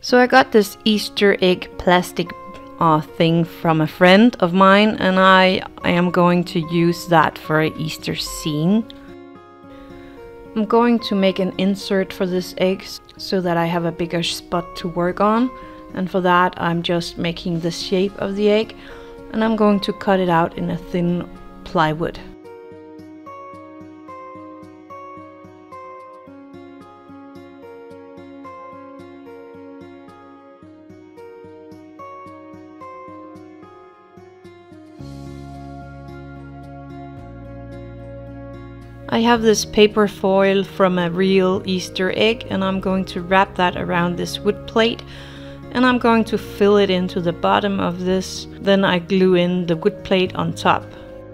So I got this Easter egg plastic thing from a friend of mine, and I am going to use that for an Easter scene. I'm going to make an insert for this egg so that I have a bigger spot to work on, and for that I'm just making the shape of the egg, and I'm going to cut it out in a thin plywood. I have this paper foil from a real Easter egg, and I'm going to wrap that around this wood plate, and I'm going to fill it into the bottom of this. Then I glue in the wood plate on top.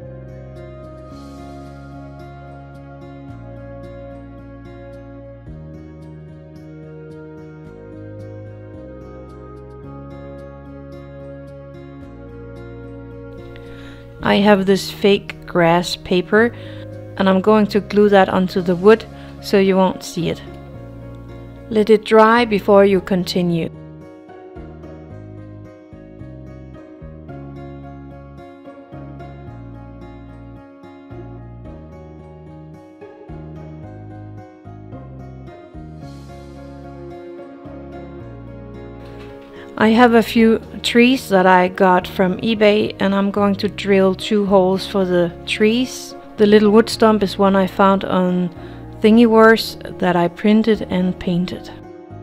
I have this fake grass paper, and I'm going to glue that onto the wood so you won't see it. Let it dry before you continue. I have a few trees that I got from eBay, and I'm going to drill 2 holes for the trees. The little wood stump is one I found on Thingiverse that I printed and painted.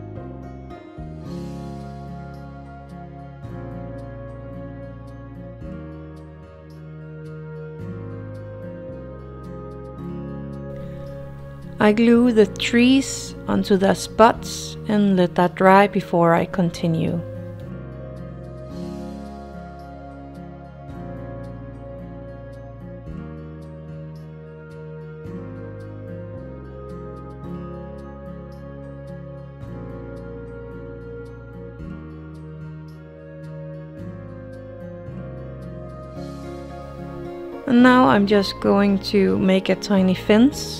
I glue the trees onto the spots and let that dry before I continue. And now I'm just going to make a tiny fence.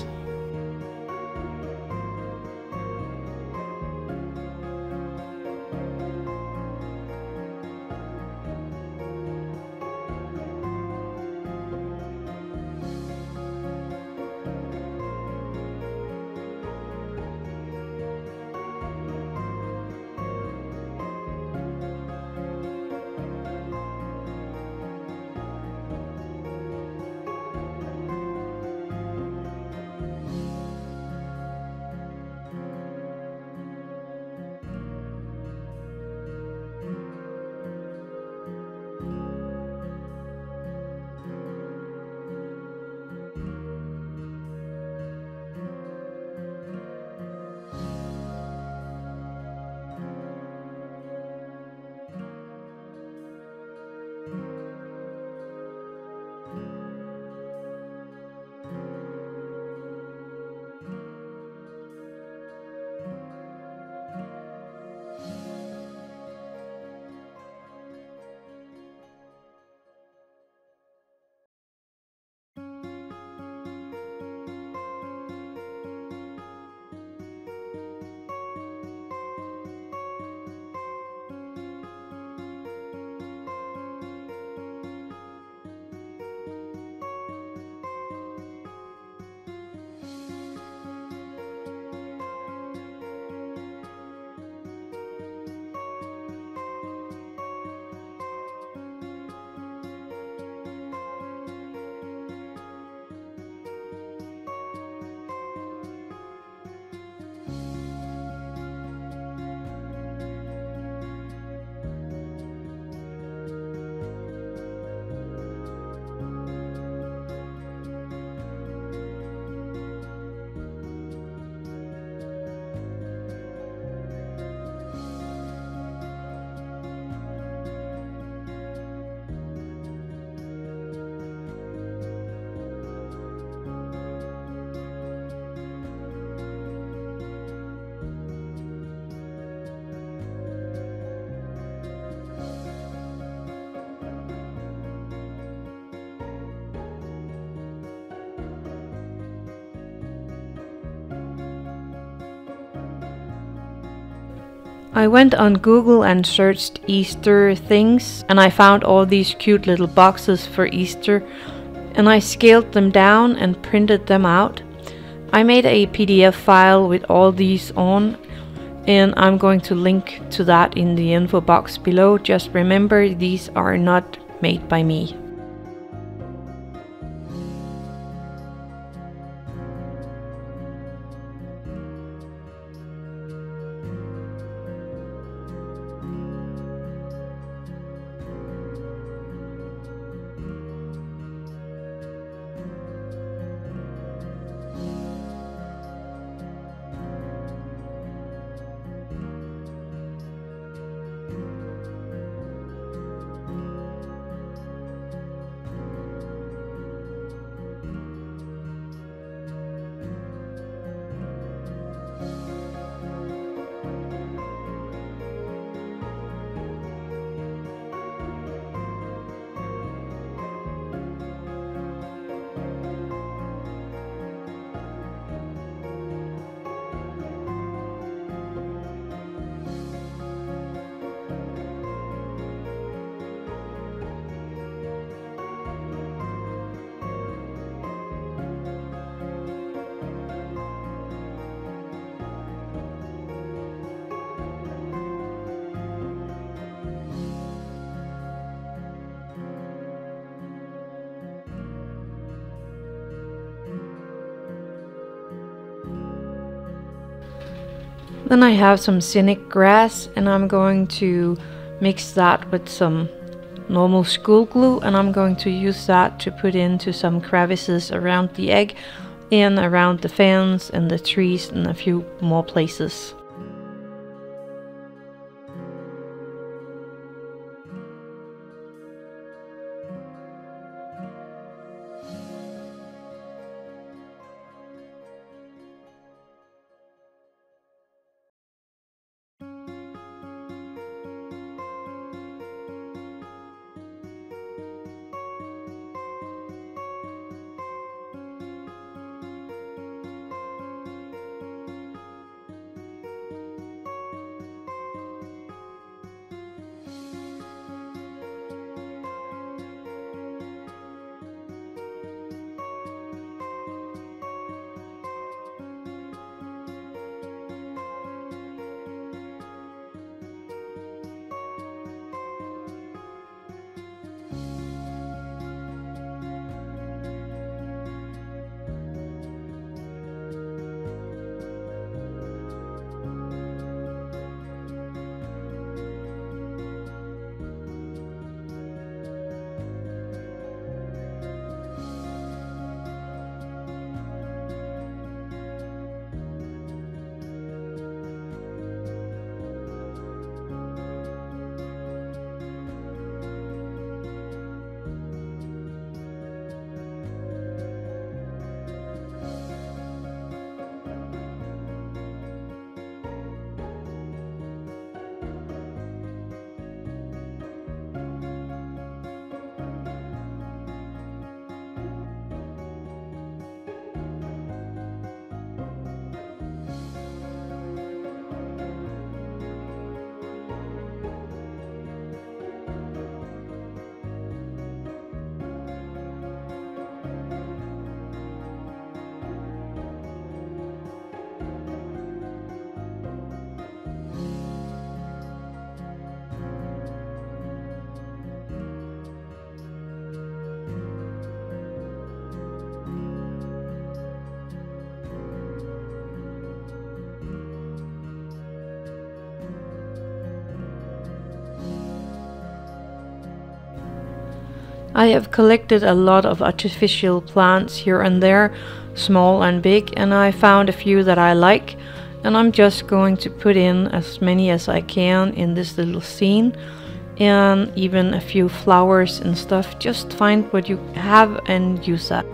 I went on Google and searched Easter things, and I found all these cute little boxes for Easter, and I scaled them down and printed them out. I made a PDF file with all these on, and I'm going to link to that in the info box below. Just remember, these are not made by me. Then I have some scenic grass, and I'm going to mix that with some normal school glue, and I'm going to use that to put into some crevices around the egg and around the fence and the trees and a few more places. I have collected a lot of artificial plants here and there, small and big, and I found a few that I like, and I'm just going to put in as many as I can in this little scene, and even a few flowers and stuff. Just find what you have and use that.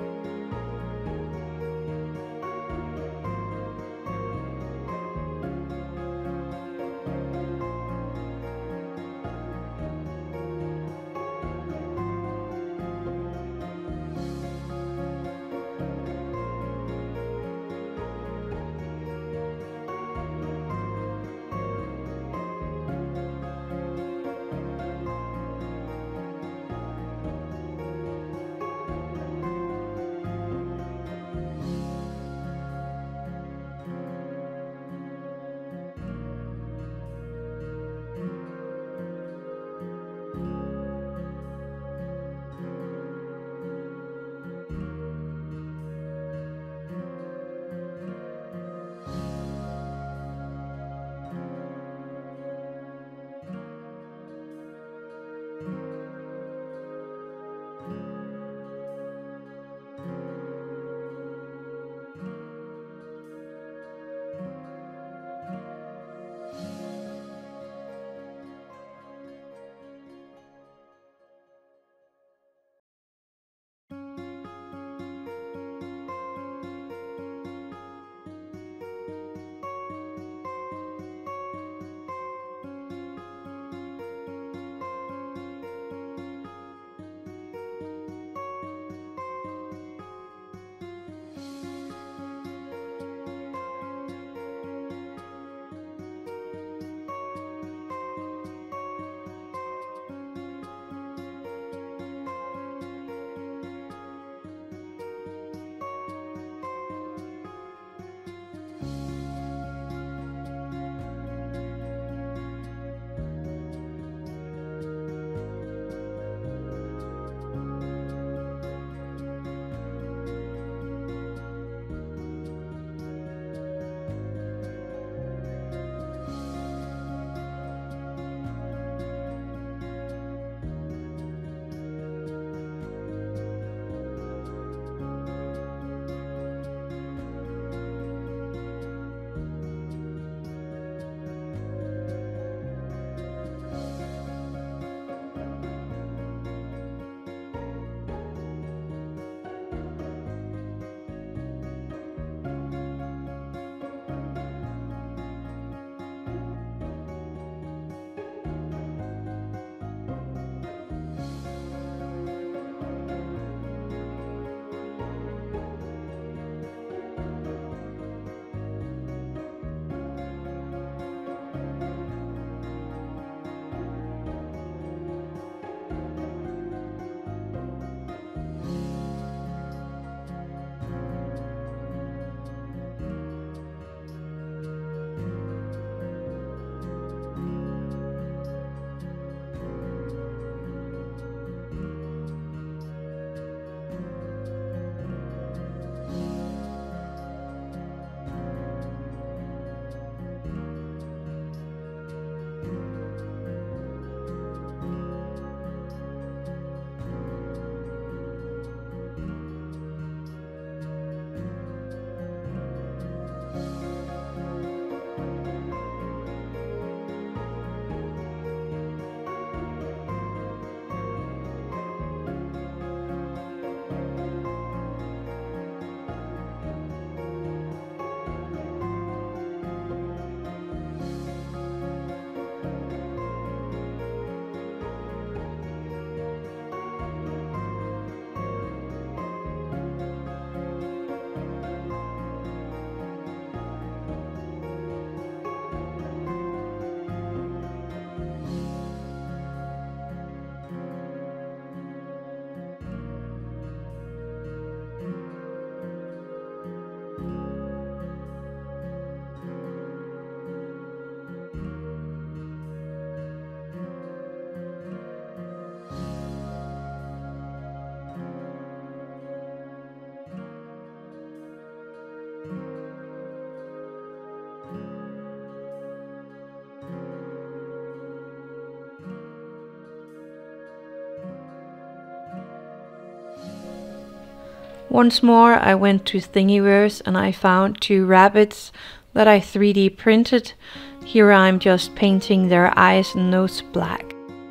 Once more I went to Thingiverse and I found 2 rabbits that I 3D printed. Here I'm just painting their eyes and nose black.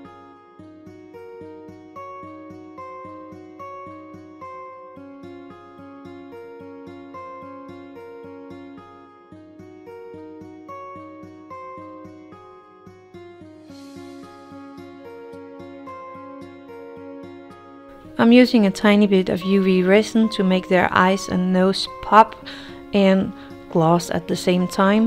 I'm using a tiny bit of UV resin to make their eyes and nose pop and gloss at the same time.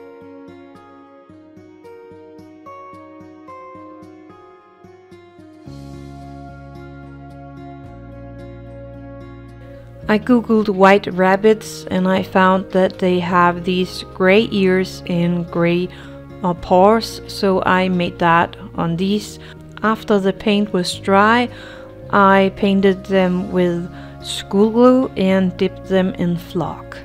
I googled white rabbits and I found that they have these gray ears and gray paws, so I made that on these. After the paint was dry, I painted them with school glue and dipped them in flock.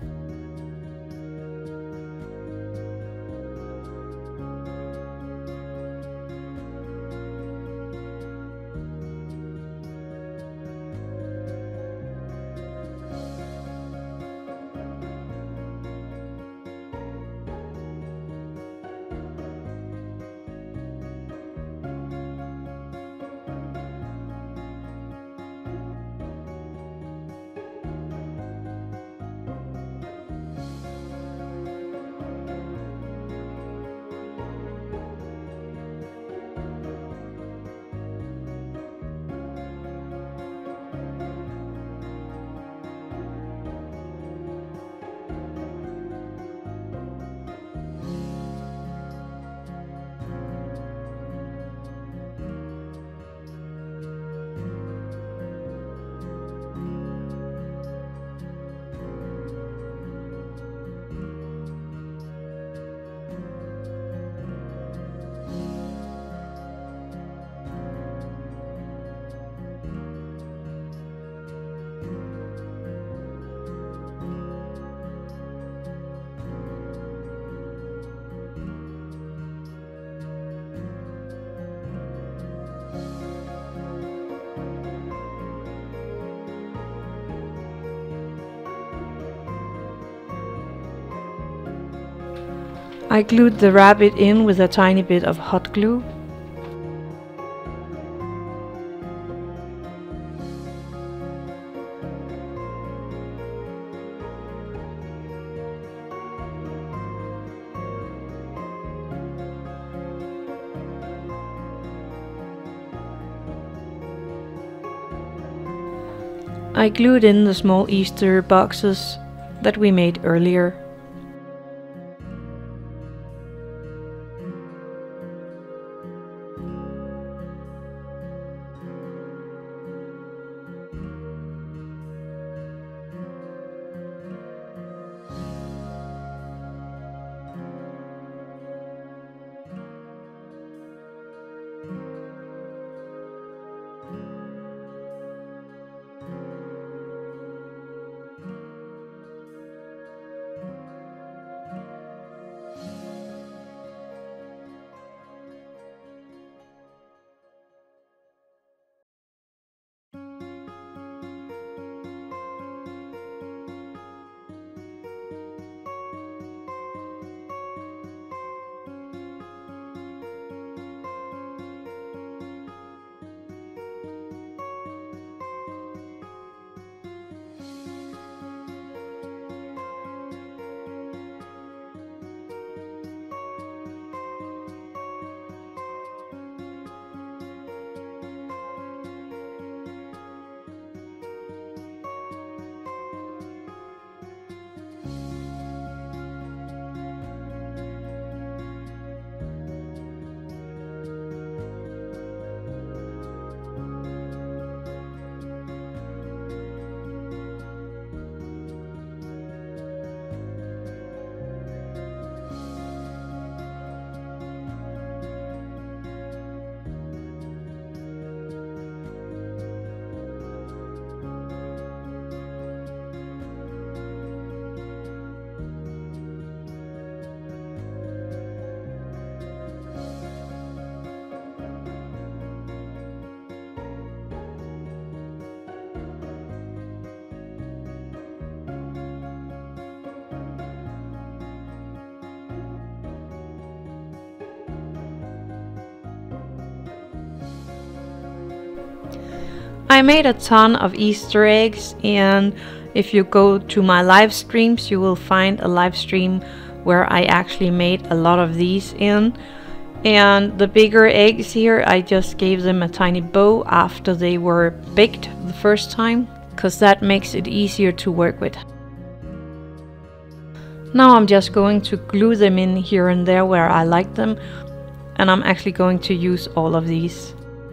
I glued the rabbit in with a tiny bit of hot glue. I glued in the small Easter boxes that we made earlier. I made a ton of Easter eggs, and if you go to my live streams, you will find a live stream where I actually made a lot of these in. And the bigger eggs here, I just gave them a tiny bow after they were baked the first time, because that makes it easier to work with. Now I'm just going to glue them in here and there where I like them, and I'm actually going to use all of these.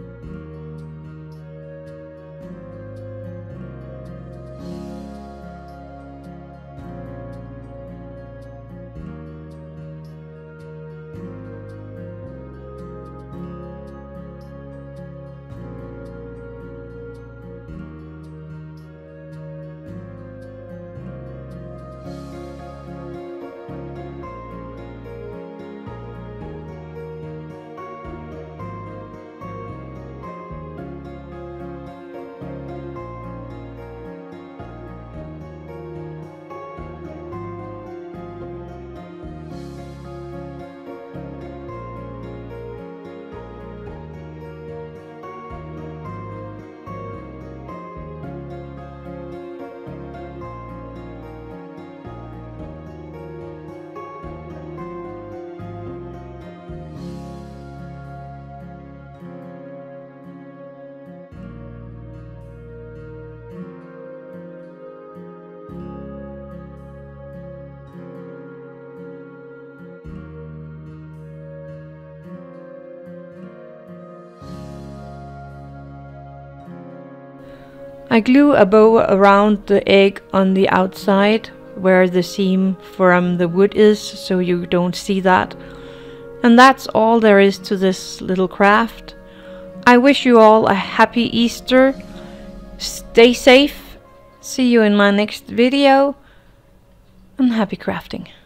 I glue a bow around the egg on the outside where the seam from the wood is, so you don't see that. And that's all there is to this little craft. I wish you all a happy Easter. Stay safe. See you in my next video. And happy crafting.